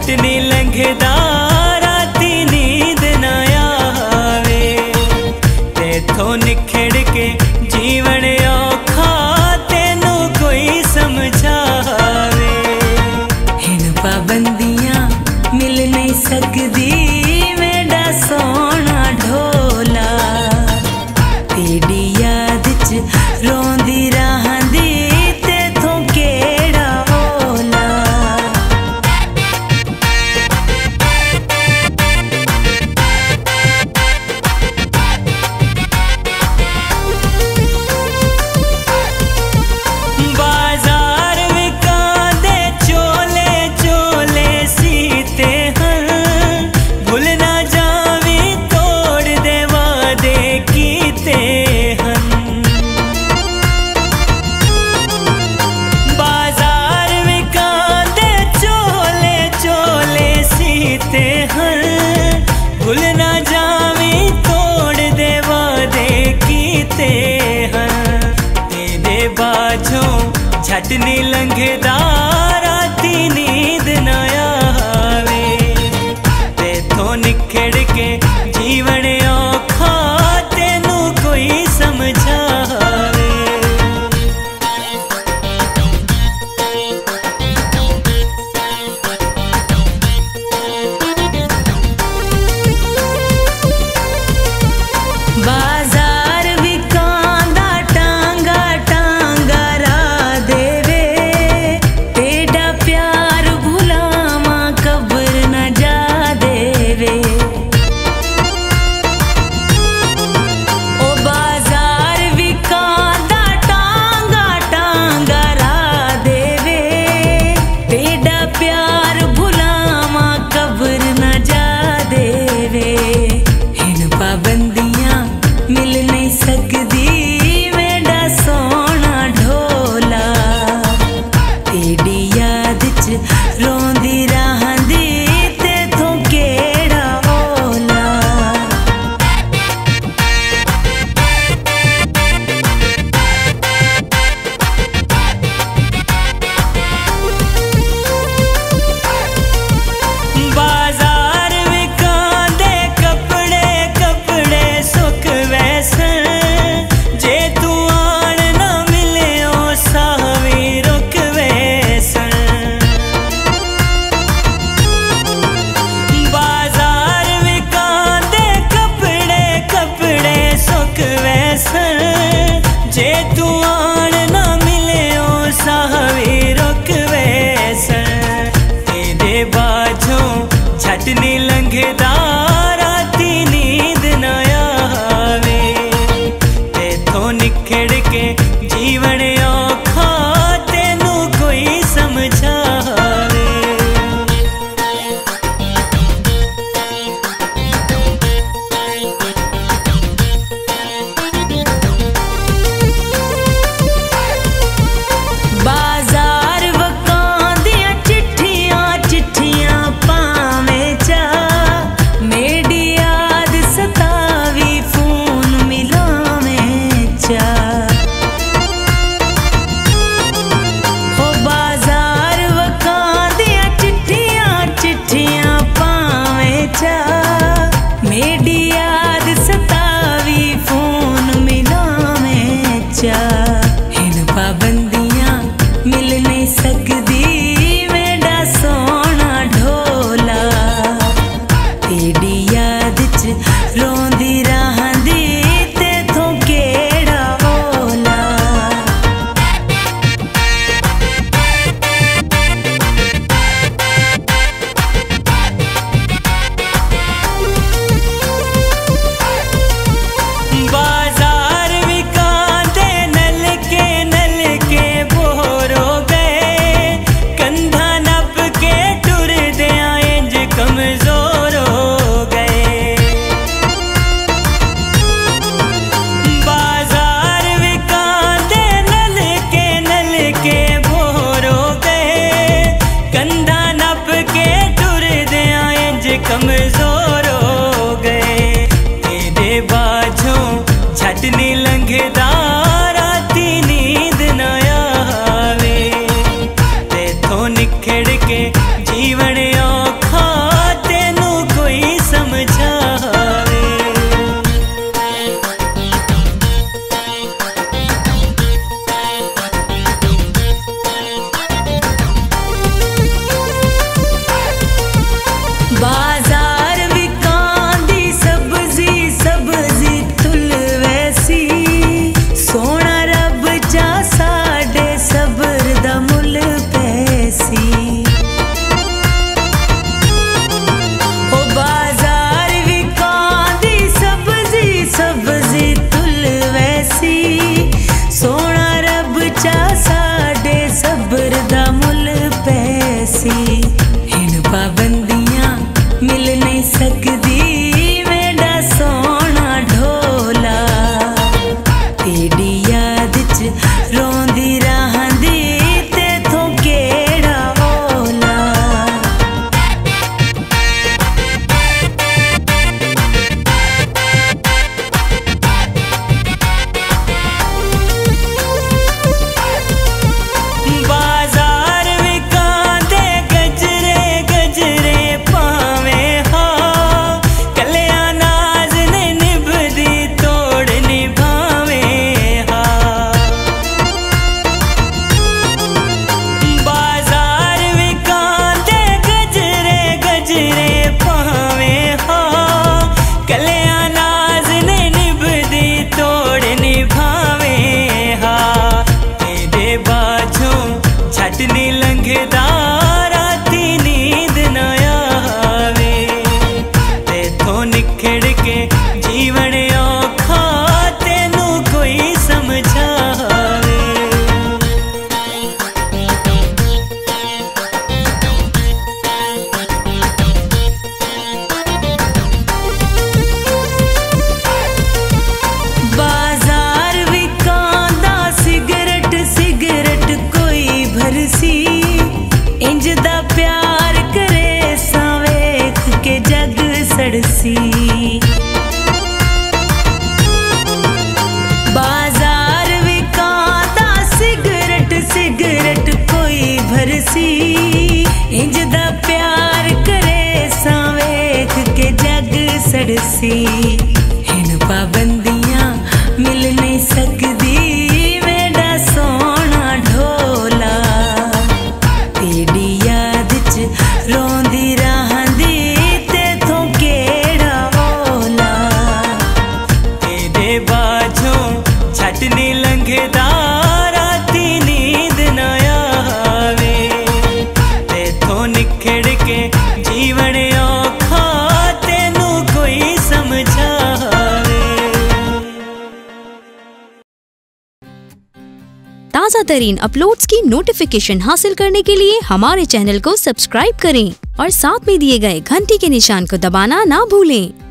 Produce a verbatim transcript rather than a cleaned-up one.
झट नी लंघदा राती नींद ना आवे, तेथों निखड़ के जीवन औखा तेनू कोई समझावे। हिन पाबंदियां मिल नहीं सकदी मेरा सोना ढोला, तेरी याद च रोंदी रहंदी तेथों केड़ा होला। बाजार विकांदे चोले चोले सीते हन, भूल ना जावी तोड़ दे वादे कीते हन। बाजार विकांदे चोले चोले सीते हन, भूल ना जावी तोड़ दे वादे कीते हन। तेरे बाझों झट नी लंघदा राती नींद ना आवे, तेथों निखड़ के जीवन औखा तेनू कोई समझावे। बाजार विकांदा टांगा टांगा रा देवे, तेरा प्यार भुलावा कब्र न जा देवे। ओ बाजार विकांदा टांगा टांगा रा देवे, तेरा प्यार भुलावा कब्र न जा देवे। हिन पाबंदियां मिल नहीं सकदी मेरा सोना ढोला, तेरी याद च रोंदी रहंदी तेथों केड़ा होला। बाजार विकांदे कपड़े कपड़े सुख वैसन, जे तू आन ना मिले ओ सावी रुक वैसन। बाजार विकांदे कपड़े कपड़े सुख वैसन, जे तू आन ना मिले ओ सावी रुक वैसन। तेरे बाझों झट नी लंघदा राती नींद ना आवे, तेथों निखड़ के जीवन औखा तेनू कोई समझावे। बाजार वकांदियां चिट्ठियां चिट्ठियां पावे चा, मेरी याद सतावी फोन मिलावे चा। ओ बाजार वकांदियां चिट्ठियां चिट्ठियां पावे चा, मेरी याद सतावी फोन मिलावे चा। हिन पाबंदियां मिल नहीं सकदी मेरा सोना ढोला, तेरी याद च रोंदी रहंदी तेथों केड़ा होला। बाजार विकांदे नल के नल के बोर हो गए, कंधा नप के टुर दे इंज कमजोर हो गए। बाजार विकांदे नल के नल के बोर हो गए, कंधा नप के टुर दे इंज कमजोर हो गए। तेरे बाझों झट नी लंघदा राती नींद ना आवे, तेथों निखड़ के जीवन औखा भरसी इंज दा प्यार करे सां वेख के जग सड़सी। बाजार विकांदा सिगरट सिगरट कोई भरसी इंज दा प्यार करे सां वेख के जग सड़सी। हिन पाबंदियां मिल नहीं सकदी मेरा सोना ढोला तेरी याद च रोंदी रहंदी ते तू केड़ा ओला तेरे बाझों छट नी लंघदा राती नींद न आवे ते थो निखड़ के जीवन औखा तेनू कोई समझावे। ताज़ा तरीन अपलोड्स की नोटिफिकेशन हासिल करने के लिए हमारे चैनल को सब्सक्राइब करें और साथ में दिए गए घंटी के निशान को दबाना ना भूलें।